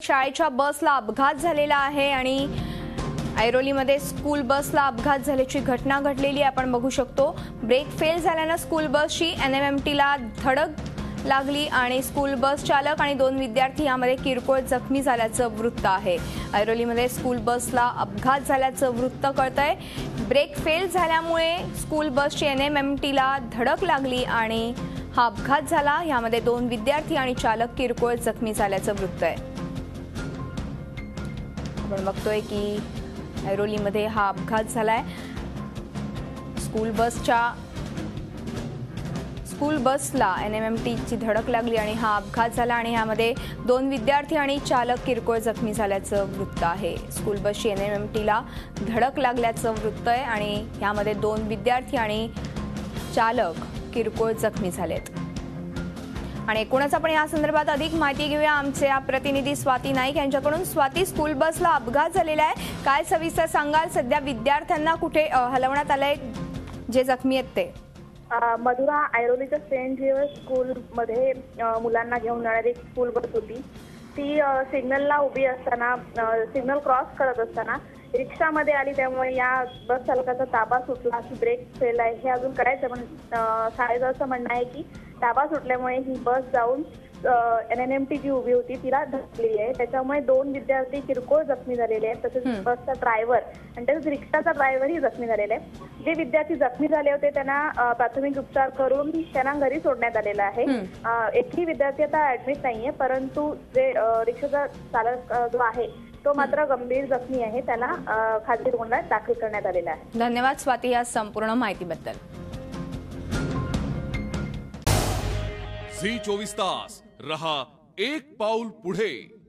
शाळेच्या बसला अपघात झालेला आहे आणि ऐरोलीमध्ये स्कूल बसला अपघात झाल्याची घटना घडलेली आहे। आपण बघू शकतो ब्रेक फेल झाल्याने स्कूल बसची एनएमएमटीला धडक लागली आणि स्कूल बस चालक आणि 2 विद्यार्थी यामध्ये किरकोळ जखमी झाल्याचं वृत्त आहे। ऐरोलीमध्ये स्कूल बसला अपघात झाल्याचं वृत्त कळतंय। ब्रेक फेल झाल्यामुळे स्कूल बसची एनएमएमटीला धडक लागली आणि हा अपघात झाला। यामध्ये 2 विद्यार्थी आणि चालक किरकोळ जखमी झाल्याचं वृत्त आहे। आपण बघतोय की ऐरोलीमध्ये हा अपघात झालाय। स्कूल बसला एनएमएमटीची धडक लागली आणि हा अपघात झाला आणि यामध्ये 2 विद्यार्थी आणि चालक किरकोळ जखमी झाल्याचं वृत्त आहे। स्कूल बसची एनएमएमटीला धडक लागल्याचं वृत्त आहे आणि यामध्ये 2 विद्यार्थी आणि चालक किरकोळ जखमी झालेत। आणि एकूणच आपण या संदर्भात अधिक माहिती घेऊया आमचे प्रतिनिधी स्वाती नाईक यांच्याकडून। स्वाती, स्कूल बसला अपघात झालेला आहे, काय सविस्तर सांगाल? सध्या विद्यार्थ्यांना कुठे हलवण्यात आलंय जे जखमी आहेत ते? मधुरा, ऐरोलीच्या सेंट झेवियर स्कूलमध्ये मुलांना घेऊन जाणारी एक स्कूल बस होती। ती सिग्नलला उभी असताना सिग्नल क्रॉस करत असताना रिक्षामध्ये आली, त्यामुळे या बस चालकाचा ताबा सुटला की ब्रेक फेल आहे हे अजून करायचं, पण शाळेचं असं म्हणणं आहे की ताबा सुटल्यामुळे ही बस जाऊन एनएमएमटी जी उभी होती तिला धडकली आहे। त्याच्यामुळे 2 विद्यार्थी किरकोळ जखमी झालेले आहेत, तसेच बसचा ड्रायव्हर आणि तसेच रिक्षाचा ड्रायव्हरही जखमी झालेला आहे। जे विद्यार्थी जखमी झाले होते त्यांना प्राथमिक उपचार करून त्यांना घरी सोडण्यात आलेलं आहे। एकही विद्यार्थी आता ऍडमिट नाहीये, परंतु जे रिक्षाचा चालक जो आहे तो मात्र गंभीर जखमी आहे, त्याला खाजगी रुग्णालयात दाखल करण्यात आलेला आहे। धन्यवाद स्वाती या संपूर्ण माहितीबद्दल। झी 24 तास रहा एक पाऊल पुढे।